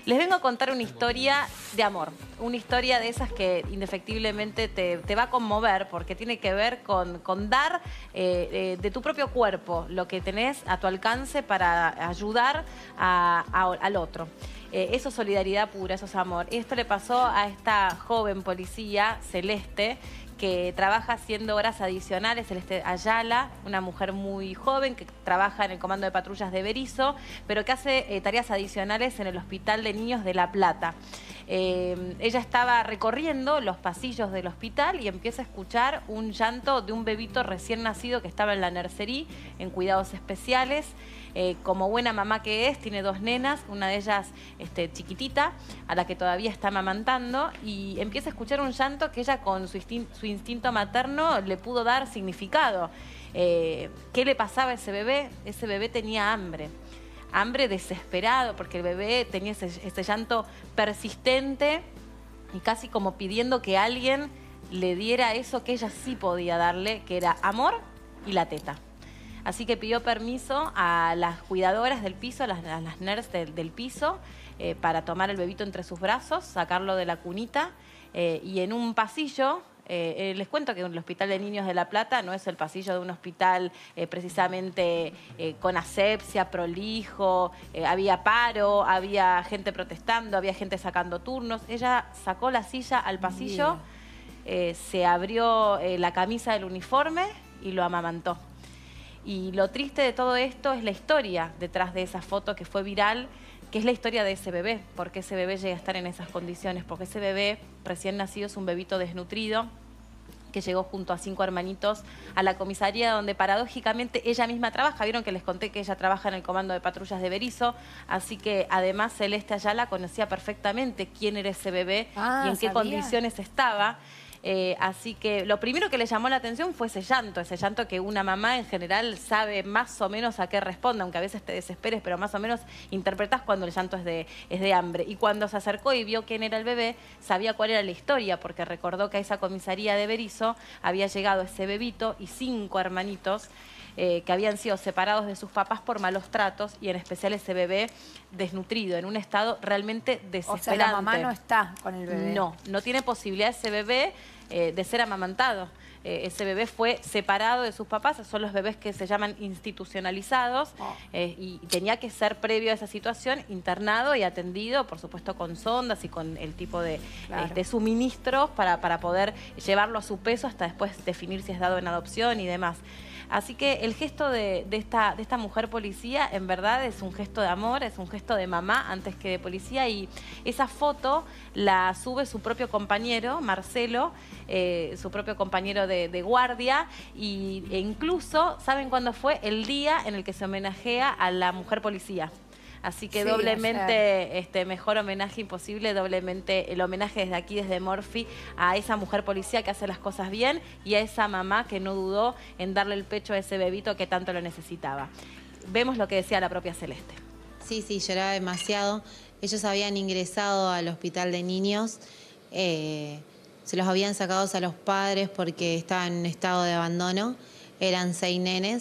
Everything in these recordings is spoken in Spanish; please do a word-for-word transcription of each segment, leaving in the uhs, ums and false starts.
Les vengo a contar una historia de amor, una historia de esas que indefectiblemente te, te va a conmover porque tiene que ver con, con dar eh, eh, de tu propio cuerpo lo que tenés a tu alcance para ayudar a, a, al otro. Eh, eso es solidaridad pura, eso es amor. Y esto le pasó a esta joven policía, Celeste, que trabaja haciendo horas adicionales, Celeste Ayala, una mujer muy joven que trabaja en el Comando de Patrullas de Berisso, pero que hace eh, tareas adicionales en el Hospital de Niños de La Plata. Eh, ella estaba recorriendo los pasillos del hospital y empieza a escuchar un llanto de un bebito recién nacido que estaba en la nursery, en cuidados especiales. Eh, como buena mamá que es, tiene dos nenas, una de ellas este, chiquitita, a la que todavía está amamantando, y empieza a escuchar un llanto que ella con su, instinto, su instinto materno le pudo dar significado. Eh, ¿Qué le pasaba a ese bebé? Ese bebé tenía hambre. Hambre desesperado, porque el bebé tenía ese, ese llanto persistente y casi como pidiendo que alguien le diera eso que ella sí podía darle, que era amor y la teta. Así que pidió permiso a las cuidadoras del piso, a las, a las nurses del, del piso, eh, para tomar el bebito entre sus brazos, sacarlo de la cunita, eh, y en un pasillo... Eh, eh, les cuento que el Hospital de Niños de La Plata no es el pasillo de un hospital eh, precisamente eh, con asepsia, prolijo, eh, había paro, había gente protestando, había gente sacando turnos. Ella sacó la silla al pasillo, eh, se abrió eh, la camisa del uniforme y lo amamantó. Y lo triste de todo esto es la historia detrás de esa foto que fue viral, que es la historia de ese bebé, porque ese bebé llega a estar en esas condiciones, porque ese bebé recién nacido es un bebito desnutrido que llegó junto a cinco hermanitos a la comisaría donde paradójicamente ella misma trabaja. Vieron que les conté que ella trabaja en el Comando de Patrullas de Berisso, así que además Celeste Ayala conocía perfectamente quién era ese bebé ah, y en qué ¿sabía? condiciones estaba. Eh, así que lo primero que le llamó la atención fue ese llanto, ese llanto que una mamá en general sabe más o menos a qué responde, aunque a veces te desesperes, pero más o menos interpretás cuando el llanto es de, es de hambre. Y cuando se acercó y vio quién era el bebé, sabía cuál era la historia, porque recordó que a esa comisaría de Berisso había llegado ese bebito y cinco hermanitos Eh, que habían sido separados de sus papás por malos tratos, y en especial ese bebé desnutrido, en un estado realmente desesperante. O sea, la mamá no está con el bebé. No, no tiene posibilidad ese bebé eh, de ser amamantado. Eh, ese bebé fue separado de sus papás, son los bebés que se llaman institucionalizados, oh. eh, y tenía que ser, previo a esa situación, internado y atendido, por supuesto con sondas y con el tipo de, claro. eh, de suministros para, para poder llevarlo a su peso hasta después definir si es dado en adopción y demás. Así que el gesto de, de, esta, de esta mujer policía en verdad es un gesto de amor, es un gesto de mamá antes que de policía, y esa foto la sube su propio compañero, Marcelo, eh, su propio compañero de, de guardia, y, e incluso, ¿saben cuándo fue? El día en el que se homenajea a la mujer policía. Así que sí, doblemente este, mejor homenaje imposible, doblemente el homenaje desde aquí, desde Morphy, a esa mujer policía que hace las cosas bien y a esa mamá que no dudó en darle el pecho a ese bebito que tanto lo necesitaba. Vemos lo que decía la propia Celeste. Sí, sí, lloraba demasiado. Ellos habían ingresado al hospital de niños, eh, se los habían sacado a los padres porque estaban en estado de abandono, eran seis nenes.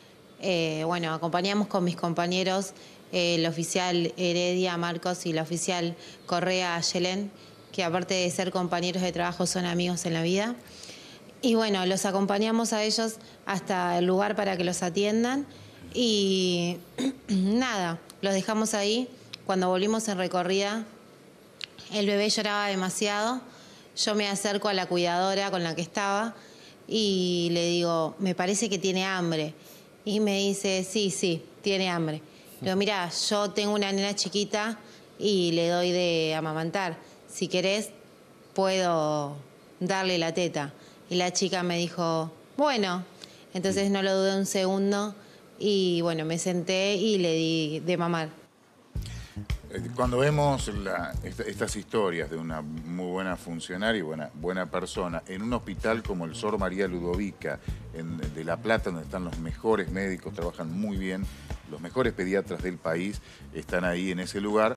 Eh, bueno, acompañamos con mis compañeros, eh, el oficial Heredia Marcos y la oficial Correa Yelén, que aparte de ser compañeros de trabajo son amigos en la vida. Y bueno, los acompañamos a ellos hasta el lugar para que los atiendan y nada, los dejamos ahí. Cuando volvimos en recorrida, el bebé lloraba demasiado. Yo me acerco a la cuidadora con la que estaba y le digo, me parece que tiene hambre. Y me dice, sí, sí, tiene hambre. Le digo, mira, yo tengo una nena chiquita y le doy de amamantar. Si querés, puedo darle la teta. Y la chica me dijo, bueno. Entonces no lo dudé un segundo y bueno, me senté y le di de mamar. Cuando vemos la, esta, estas historias de una muy buena funcionaria y buena, buena persona en un hospital como el Sor María Ludovica en, de La Plata, donde están los mejores médicos, trabajan muy bien, los mejores pediatras del país están ahí en ese lugar,